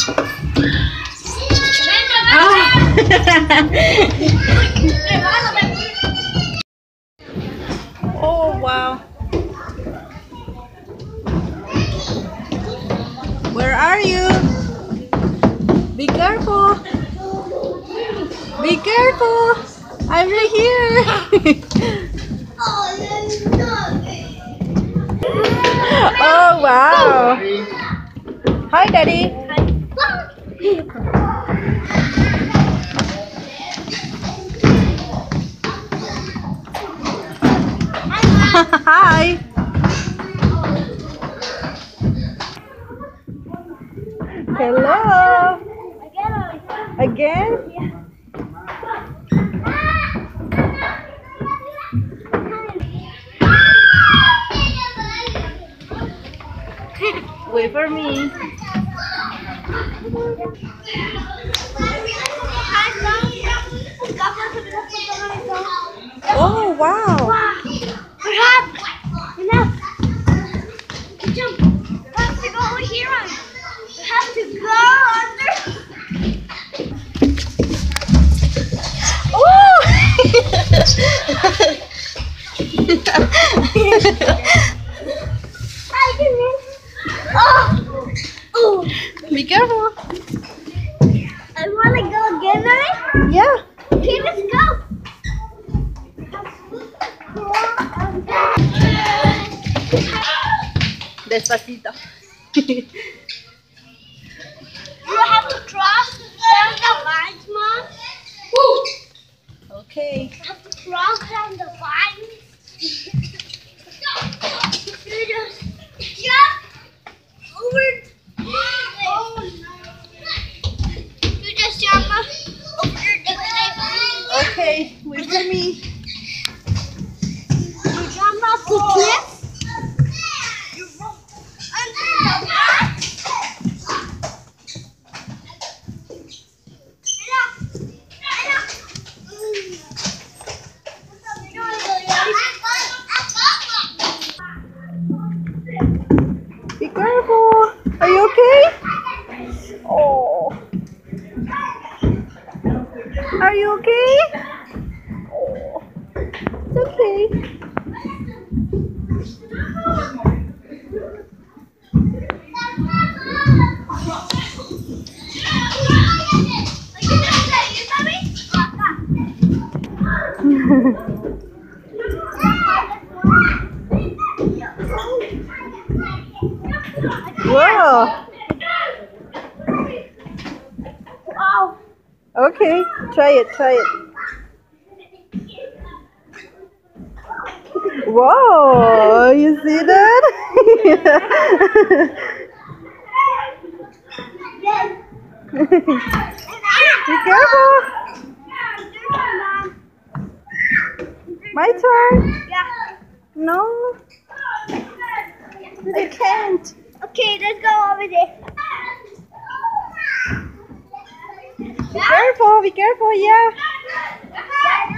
Oh wow. Where are you? Be careful. Be careful. I'm right here. Oh wow. Hi Daddy. Hi. Hello. Again? Wait for me. Oh wow. Be careful. I want to go again, right? Yeah. Okay, let's go. Despacito. You have to cross down the lines, Mom. Okay. You have to cross down the lines. You just jump over. Oh, no. You just jump over the Okay. Wait for me. You jump off the cliff. You roll under the mat. Be careful. Are you okay? Oh. Are you okay? Oh. It's okay. Whoa. Oh. Okay. Try it. Try it. Whoa. You see that? Be careful. My turn. Yeah. No. I can't. Okay, let's go over there. Be careful. Be careful. Yeah.